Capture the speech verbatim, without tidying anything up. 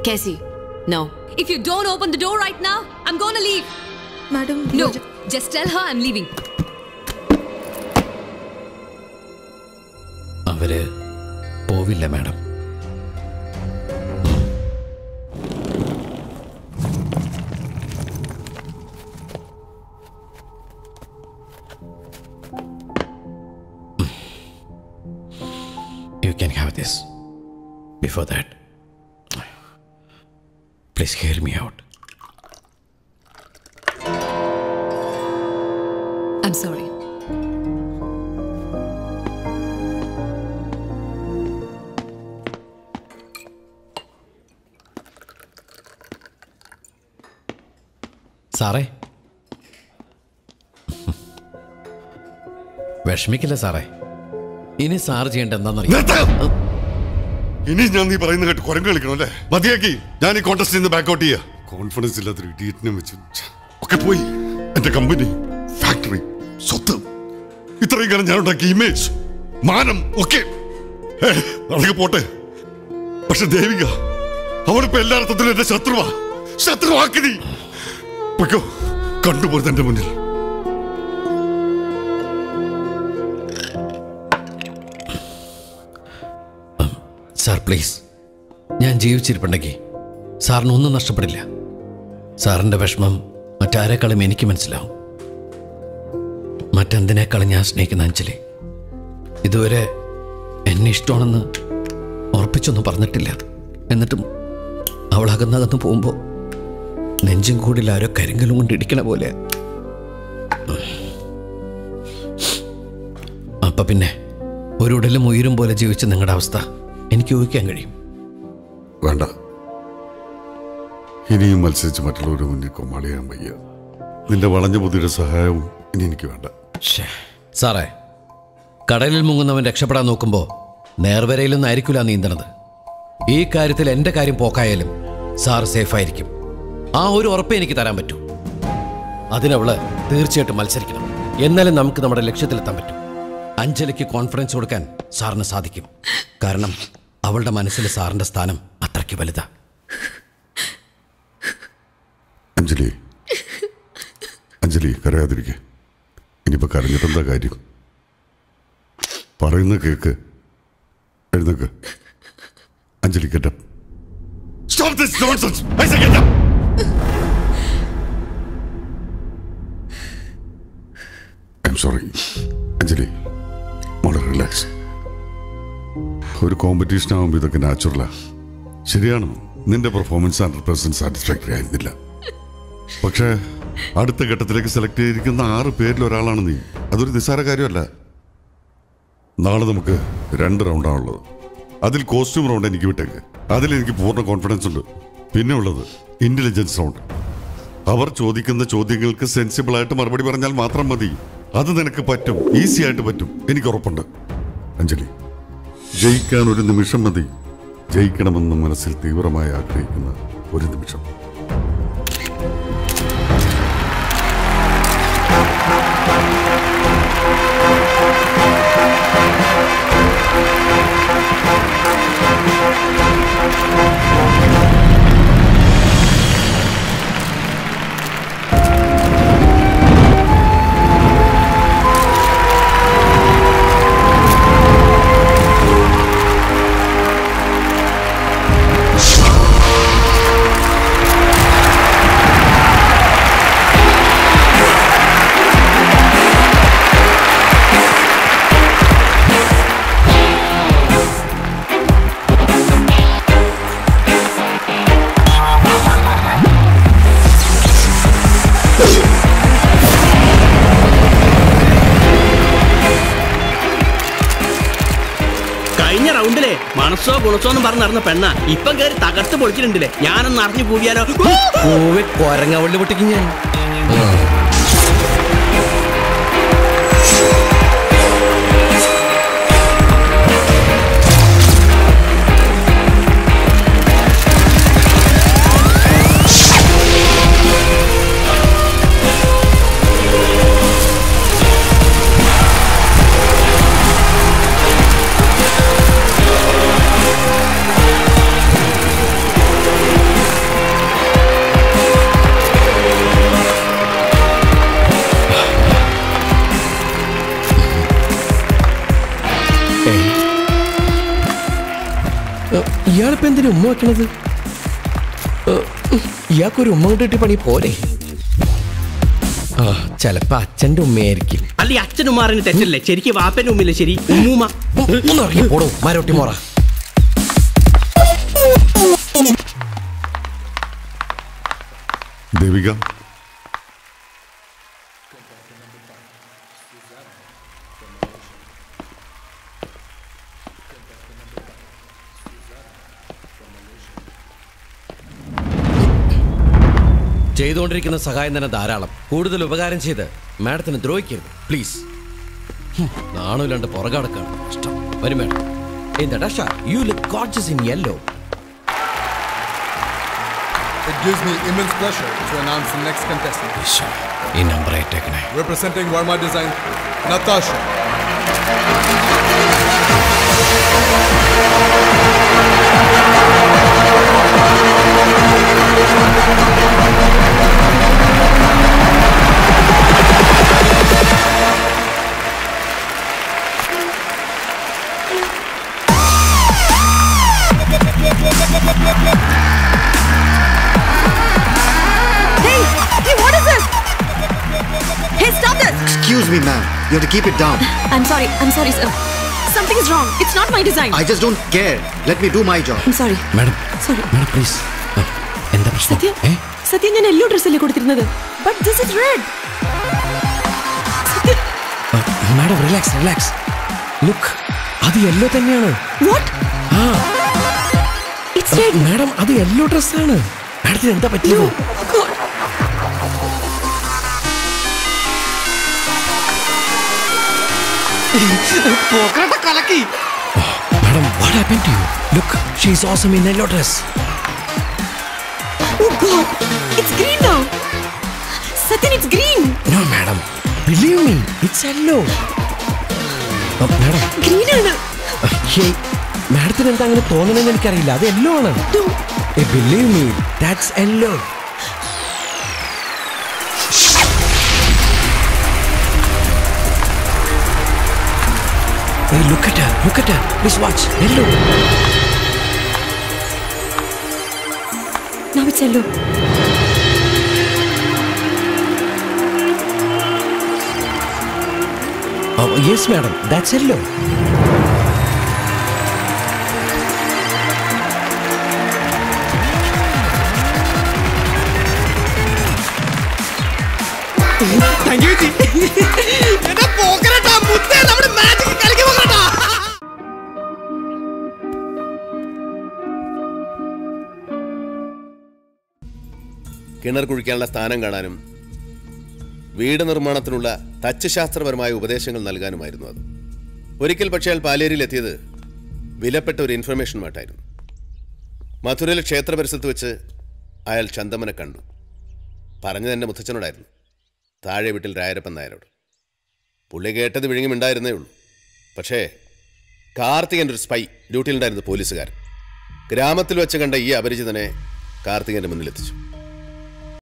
Casey, no. If you don't open the door right now, I'm gonna leave. Madam, no. Just tell her I'm leaving. അവര് പോവില്ല madam. You can have this. Before that, please hear me out. I'm sorry. സാറേ, വിഷമിക്കില്ല സാറേ. ഇനി sir ചെയ്യേണ്ട എന്താണെന്നറിയാം. ഇനി ഞാൻ നീ പറയുന്ന കേട്ട് കുരങ്ങ് കളിക്കണം അല്ലേ? മതിയാക്കി. ഞാൻ ഈ കോൺടെസ്റ്റിൽ നിന്ന് ബാക്കൗട്ട് ചെയ്യാ. കോൺഫിഡൻസ് ഇല്ലാത്തൊരു ഇഡിയറ്റിനെ വെച്ച് ഒക്കെ പോയി. എന്റെ കമ്പനി, ഫാക്ടറി, സ്വത്ത്, ഇത്രയും കാലം ഞാൻ ഉണ്ടാക്കിയ ഇമേജ്, മാനം ഒക്കെ അതൊക്കെ പോട്ടെ. പക്ഷെ ദേവിക, അവളിപ്പോ എല്ലാ അർത്ഥത്തിലും എന്റെ ശത്രുവാ. ശത്രുവാക്കി നീ പൊയ്ക്കോ. കണ്ടുപോയത് എന്റെ മുന്നിൽ. സാർ പ്ലീസ്, ഞാൻ ജീവിച്ചിരിപ്പുണ്ടെങ്കിൽ സാറിന് ഒന്നും നഷ്ടപ്പെടില്ല. സാറിൻ്റെ വിഷമം മറ്റാരെക്കാളും എനിക്ക് മനസ്സിലാവും. മറ്റെന്തിനേക്കാളും ഞാൻ സ്നേഹിക്കുന്ന അഞ്ജലി ഇതുവരെ എന്നെ ഇഷ്ടമാണെന്ന് ഉറപ്പിച്ചൊന്നും പറഞ്ഞിട്ടില്ല. എന്നിട്ടും അവൾ അകന്നകന്ന് പോകുമ്പോൾ നെഞ്ചും കൂടിൽ ആരോ കരിങ്കലും കൊണ്ട് ഇടിക്കണ പോലെ. അപ്പം പിന്നെ ഒരു ഉടലും ഉയരും പോലെ ജീവിച്ച നിങ്ങളുടെ അവസ്ഥ എനിക്ക് ഊഹിക്കാൻ കഴിയും. വേണ്ട, ഇനിയും മത്സരിച്ച് മറ്റുള്ളവരുടെ മുന്നിൽ കൊമ്മാളിയാൻ വയ്യ. നിന്റെ വളഞ്ഞ ബുദ്ധിയുടെ സഹായവും ഇനി എനിക്ക് വേണ്ട. സാറേ, കടലിൽ മുങ്ങുന്നവൻ രക്ഷപ്പെടാൻ നോക്കുമ്പോൾ നേർവരയിലൊന്നും ആയിരിക്കില്ല നീന്തണത്. ഈ കാര്യത്തിൽ എൻ്റെ കാര്യം പോക്കായാലും സാർ സേഫായിരിക്കും. ആ ഒരു ഉറപ്പേ എനിക്ക് തരാൻ പറ്റൂ. അതിനവള് തീർച്ചയായിട്ടും മത്സരിക്കണം. എന്നാലും നമുക്ക് നമ്മുടെ ലക്ഷ്യത്തിലെത്താൻ പറ്റും. അഞ്ജലിക്ക് കോൺഫിഡൻസ് കൊടുക്കാൻ സാറിന് സാധിക്കും. കാരണം അവളുടെ മനസ്സിൽ സാറിൻ്റെ സ്ഥാനം അത്രയ്ക്ക് വലുതാ. അഞ്ജലി, അഞ്ജലി കരയാതിരിക്കെ. ഇനിയിപ്പോ കരഞ്ഞിട്ടെന്താ കാര്യം? പറയുന്ന കേക്ക്. എഴുന്നേക്ക്. Anjali, get up. Stop this nonsense. I say get up. I'm sorry. Anjali, മോളെ റിലാക്സ്. ഒരു കോമ്പറ്റീഷൻ ആകുമ്പോൾ ഇതൊക്കെ നാച്ചുറലാ. ശരിയാണോ? നിന്റെ പെർഫോമൻസ് ഹൺഡ്രഡ് പെർസെന്റ് സാറ്റിസ്ഫാക്ടറി ആയിരുന്നില്ല. പക്ഷേ അടുത്ത ഘട്ടത്തിലേക്ക് സെലക്ട് ചെയ്തിരിക്കുന്ന ആറ് പേരിൽ ഒരാളാണ് നീ. അതൊരു നിസ്സാര കാര്യമല്ല. നാളെ നമുക്ക് രണ്ട് റൗണ്ടാണുള്ളത്. അതിൽ കോസ്റ്റ്യൂം റൗണ്ട് എനിക്ക് വിട്ടേക്ക്. അതിലെനിക്ക് പൂർണ്ണ കോൺഫിഡൻസ് ഉണ്ട്. പിന്നെ ഉള്ളത് ഇന്റലിജൻസ് റൗണ്ട്. അവർ ചോദിക്കുന്ന ചോദ്യങ്ങൾക്ക് സെൻസിബിളായിട്ട് മറുപടി പറഞ്ഞാൽ മാത്രം മതി. അത് നിനക്ക് പറ്റും, ഈസി ആയിട്ട് പറ്റും, എനിക്ക് ഉറപ്പുണ്ട്. അഞ്ജലി, ജയിക്കാൻ ഒരു നിമിഷം മതി. ജയിക്കണമെന്ന് മനസ്സിൽ തീവ്രമായി ആഗ്രഹിക്കുന്ന ഒരു നിമിഷം. മനസ്സോ ഗുണസോന്നും പറഞ്ഞ് നടന്ന പെണ്ണ ഇപ്പം കയറി തകർത്ത് പൊളിച്ചിട്ടുണ്ടല്ലേ. ഞാനൊന്ന് അറിഞ്ഞു കൂടിയാലോ. കൊരങ്ങവള്ളി പൊട്ടിക്കും ഞാൻ. ഇയാളിപ്പോ എന്തിനു ഉമ്മ വെക്കണത്? ഇയാൾക്കൊരു ഉമ്മ കിട്ടി പണി പോലെ. ആ ചെലപ്പോ അച്ഛന്റെ ഉമ്മയായിരിക്കും. അല്ല അച്ഛനുമാറിന് തെറ്റല്ലേ, ശരിക്കും വാപ്പന്റെ ഉമ്മയില്ലേ ശരി? ഉമ്മൂമ്മ ഒന്ന് ഇറങ്ങി പോടോ മാരോട്ടി മോറ. ദേവിക, ചെയ്തുകൊണ്ടിരിക്കുന്ന സഹായം തന്നെ ധാരാളം. കൂടുതൽ ഉപകാരം ചെയ്ത് മാഡത്തിന് ദ്രോഹിക്കരുത് പ്ലീസ്. നാണുമില്ലാണ്ട് പുറകടക്കാണ് ഇഷ്ടം. വരും madam. Hey Natasha, you look gorgeous in yellow. It gives me immense pleasure to announce the next contestant. ഈ നമ്പർ ആയിട്ടേക്കണേ. Representing Varma Design, Natasha. Hey! Hey, what is this? Hey, stop this! Excuse me, ma'am. You have to keep it down. I'm sorry. I'm sorry, sir. Something is wrong. It's not my design. I just don't care. Let me do my job. I'm sorry. Madam Sorry. Madam please. എന്താ പ്രശ്നം? സത്യം ഏ സത്യം ഞാൻ yellow ഡ്രസ്സല്ലേ കൊടുത്തിരുന്നത്. But this is red. സത്യം. Madam relax relax. Look അത് yellow തന്നെയാണ്. What? ആ It's red. മാഡം അത് യെല്ലോ ഡ്രസ്സാണ്. മാഡത്തിന് എന്താ പറ്റിയത്? No. God. Madam, what happened to you? Look, she's awesome in yellow dress. Oh God. It's green now. Satyan, it's green. No, madam. Believe me, it's yellow. Oh, madam. Green ആണ്. Hey, മാഡത്തിന് എന്താ അങ്ങനെ തോന്നണമെന്ന് എനിക്കറിയില്ല. അത് yellow ആണ്. No. Hey, believe me, that's yellow. Hey, look at her, look at her. Please watch. Yellow. Now it's yellow. Oh, yes, madam. That's yellow. Thank you ജി. എടാ പോക്കരട്ടാ മുത്തേ നമ്മുടെ മാജിക് കളിക്ക് പോക്കരട്ടാ. കിണർ കുഴിക്കാനുള്ള സ്ഥാനം കാണാനും വീട് നിർമ്മാണത്തിനുള്ള തച്ചുശാസ്ത്രപരമായ ഉപദേശങ്ങൾ നൽകാനുമായിരുന്നു അത്. ഒരിക്കൽ പക്ഷേ അയാൾ പാലേരിയിലെത്തിയത് വിലപ്പെട്ട ഒരു ഇൻഫർമേഷനുമായിട്ടായിരുന്നു. മധുരയിലെ ക്ഷേത്ര പരിസരത്ത് വെച്ച് അയാൾ ചന്ദമനെ കണ്ടു. പറഞ്ഞത് എൻ്റെ മുത്തച്ഛനോടായിരുന്നു, താഴെ വീട്ടിൽ രായരപ്പൻ നായരോട്. പുള്ളി കേട്ടത് വിഴുങ്ങിയുണ്ടായിരുന്നേ ഉള്ളൂ. പക്ഷേ കാർത്തികൻ്റെ ഒരു സ്പൈ ഡ്യൂട്ടിയിലുണ്ടായിരുന്ന പോലീസുകാരൻ ഗ്രാമത്തിൽ വെച്ച് കണ്ട ഈ അപരിചിതനെ കാർത്തികൻ്റെ മുന്നിലെത്തിച്ചു.